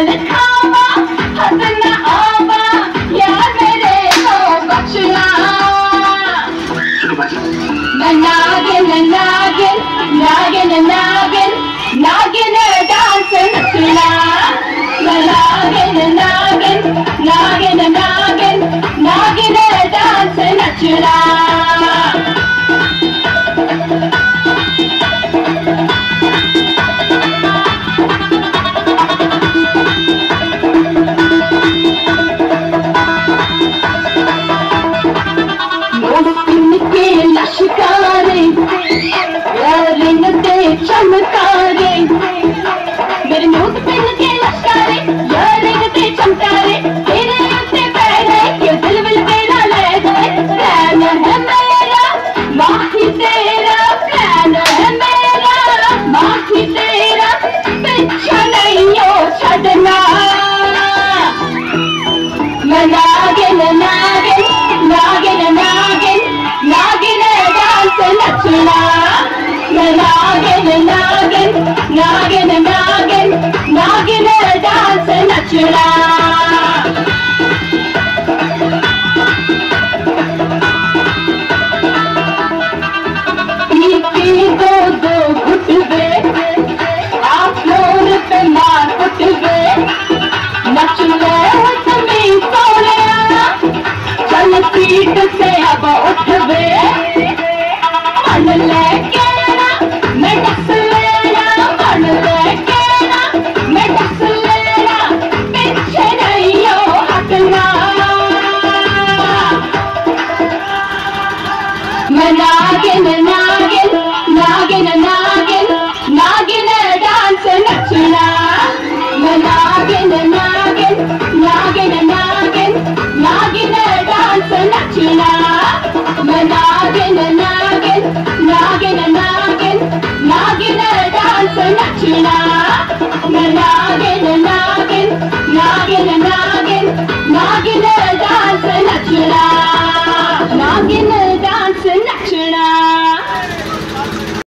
अमल खावा हद न आवा यार मेरे तो बचना नागिन नागिन नागिन नागिन नागिन डांस नचना नागिन नागिन नागिन नागिन नागिन डांस नचना लश्कारे रिंग दे चमकारे मेरे नोट पिन के लश्कारे रिंग दे चमकारे तेरे उत्ते पैरे क्यों दिल विल तेरा ले गए प्लान है मेरा माही तेरा प्लान है मेरा माही तेरा पीछा नहीं हो छड़ना मैं नागिन नागिन नागिन नागिन नागिन डांस नचना नागिन नागिन नागिन नागिन नागिन डांस नचना दो दो घुटवे आप लोग पे मार उठवे नच ले जमीन सोने चल पीठ से अब उठवे मन लेके ना मैं डस लेना मन लेके ना मैं डस लेना पीछे नहीं हो हटना मैं नागिन नागिन नागिन नागिन नागिन डांस नचना मैं नागिन नागिन नागिन नागिन नागिन डांस नचना मैं नागिन नागिन नागिन नागिन नागिन डांस नचना मैं